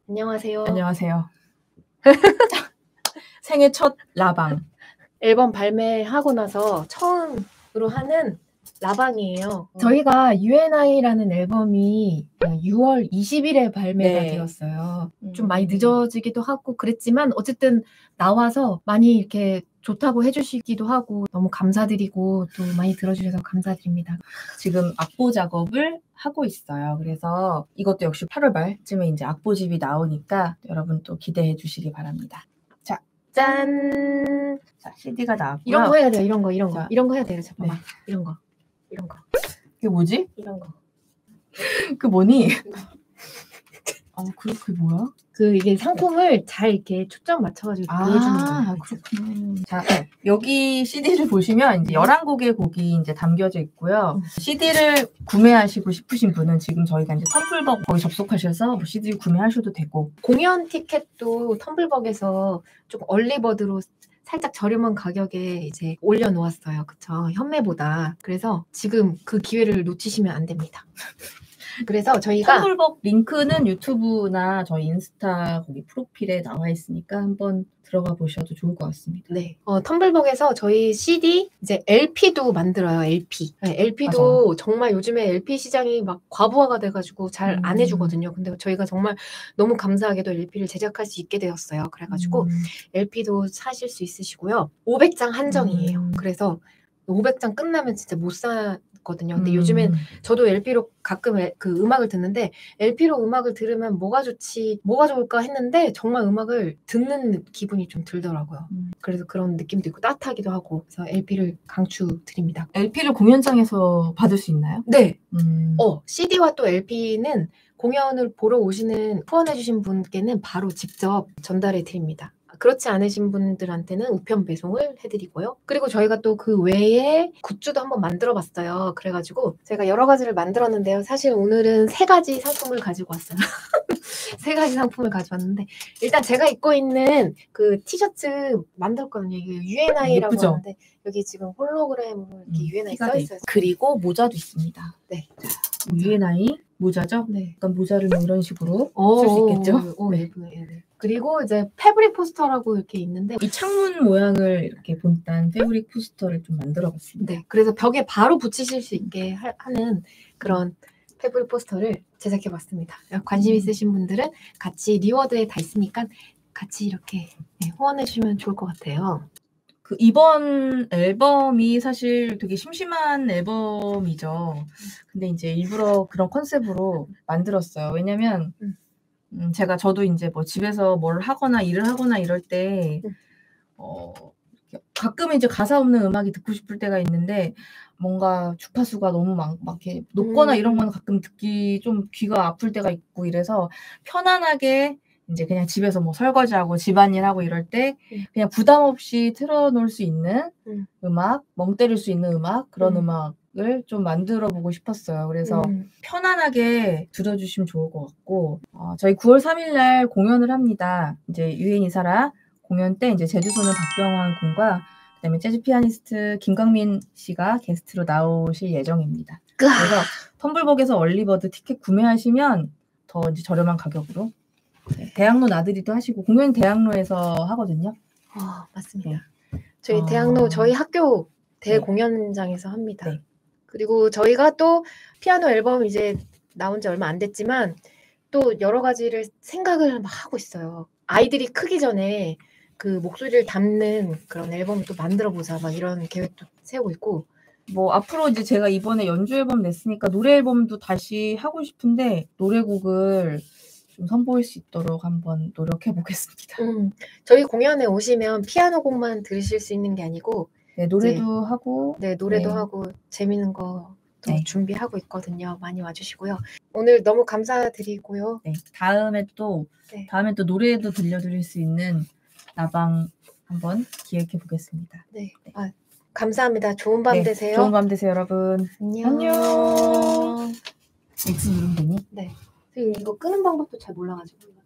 안녕하세요. 안녕하세요. 생애 첫 라방. 앨범 발매하고 나서 처음으로 하는 라방이에요. 저희가 UNI라는 앨범이 6월 20일에 발매가 네. 되었어요. 좀 많이 늦어지기도 하고 그랬지만 어쨌든 나와서 많이 이렇게 좋다고 해주시기도 하고 너무 감사드리고 또 많이 들어주셔서 감사드립니다. 지금 악보 작업을 하고 있어요. 그래서 이것도 역시 8월 말쯤에 이제 악보집이 나오니까 여러분 또 기대해 주시기 바랍니다. 자, 짠! 자, CD가 나왔고요. 이런 거 해야 돼요. 이런 거. 자, 이런 거 해야 돼요. 잠깐만. 네. 이런 거. 그게 뭐지? 이런 거. 그 뭐니? 그게 뭐야? 이게 상품을 잘 이렇게 초점 맞춰가지고 보여주는 거예요. 그렇군요. 자, 여기 CD를 보시면 이제 11곡의 곡이 이제 담겨져 있고요. CD를 구매하시고 싶으신 분은 지금 저희가 이제 텀블벅 거기 접속하셔서 뭐 CD 구매하셔도 되고. 공연 티켓도 텀블벅에서 좀 얼리버드로 살짝 저렴한 가격에 이제 올려놓았어요. 그쵸? 현매보다. 그래서 지금 그 기회를 놓치시면 안 됩니다. 그래서 저희가 텀블벅 링크는 유튜브나 저희 인스타 거기 프로필에 나와 있으니까 한번 들어가 보셔도 좋을 것 같습니다. 네, 텀블벅에서 저희 CD 이제 LP도 만들어요. LP. 네, LP도 맞아. 정말 요즘에 LP 시장이 막 과부하가 돼가지고 잘 안 해주거든요. 근데 저희가 정말 너무 감사하게도 LP를 제작할 수 있게 되었어요. 그래가지고 LP도 사실 수 있으시고요. 500장 한정이에요. 그래서 500장 끝나면 진짜 못 사거든요. 근데 요즘엔 저도 LP로 가끔 그 음악을 듣는데 LP로 음악을 들으면 뭐가 좋을까 했는데 정말 음악을 듣는 기분이 좀 들더라고요. 그래서 그런 느낌도 있고 따뜻하기도 하고 그래서 LP를 강추드립니다. LP를 공연장에서 받을 수 있나요? 네. CD와 또 LP는 공연을 보러 오시는 후원해주신 분께는 바로 직접 전달해 드립니다. 그렇지 않으신 분들한테는 우편 배송을 해드리고요. 그리고 저희가 또 그 외에 굿즈도 한번 만들어 봤어요. 그래가지고 제가 여러 가지를 만들었는데요. 사실 오늘은 3가지 상품을 가지고 왔어요. 3가지 상품을 가져왔는데 일단 제가 입고 있는 그 티셔츠 만들었거든요. 이게 UNI라고 예쁘죠? 하는데 여기 지금 홀로그램으로 이렇게 UNI 써 있어요. 그리고 모자도 있습니다. 네. UNI 모자죠? 네. 약간 모자를 뭐 이런 식으로 쓸 수 있겠죠? 네. 예쁘네. 네. 그리고 이제 패브릭 포스터라고 이렇게 있는데 이 창문 모양을 이렇게 본딴 패브릭 포스터를 좀 만들어 봤습니다. 네. 그래서 벽에 바로 붙이실 수 있게 하는 그런 패브릭 포스터를 제작해 봤습니다. 관심 있으신 분들은 같이 리워드에 다 있으니까 같이 이렇게 후원해 주시면 좋을 것 같아요. 그 이번 앨범이 사실 되게 심심한 앨범이죠. 근데 이제 일부러 그런 컨셉으로 만들었어요. 왜냐면 저도 이제 뭐 집에서 뭘 하거나 일을 하거나 이럴 때 가끔 이제 가사 없는 음악이 듣고 싶을 때가 있는데 뭔가 주파수가 너무 막 이렇게 높거나 이런 건 가끔 듣기 좀 귀가 아플 때가 있고 이래서 편안하게 이제 그냥 집에서 뭐 설거지하고 집안일하고 이럴 때 그냥 부담 없이 틀어놓을 수 있는 음악, 멍 때릴 수 있는 음악, 그런 음악을 좀 만들어 보고 싶었어요. 그래서 편안하게 들어주시면 좋을 것 같고 저희 9월 3일 날 공연을 합니다. 이제 유엔이사라 공연 때 이제 제주소는 박병환 군과 그다음에 재즈 피아니스트 김광민 씨가 게스트로 나오실 예정입니다. 그래서 텀블벅에서 얼리버드 티켓 구매하시면 더 이제 저렴한 가격으로 대학로 나들이도 하시고 공연 대학로에서 하거든요. 맞습니다. 저희 대학로 저희 학교 대공연장에서 합니다. 네. 그리고 저희가 또 피아노 앨범 이제 나온 지 얼마 안 됐지만 또 여러 가지를 생각을 막 하고 있어요. 아이들이 크기 전에 그 목소리를 담는 그런 앨범을 또 만들어 보자 막 이런 계획도 세우고 있고 뭐 앞으로 이제 제가 이번에 연주 앨범 냈으니까 노래 앨범도 다시 하고 싶은데 노래곡을 좀 선보일 수 있도록 한번 노력해 보겠습니다. 저희 공연에 오시면 피아노 곡만 들으실 수 있는 게 아니고 노래도 하고 노래도 하고 재밌는 거 준비하고 있거든요. 많이 와주시고요. 오늘 너무 감사드리고요. 다음에 또 노래도 들려드릴 수 있는 라방 한번 기획해 보겠습니다. 감사합니다. 좋은 밤 되세요. 좋은 밤 되세요, 여러분. 안녕. X 누르면 되니? 네. 이거 끄는 방법도 잘 몰라가지고.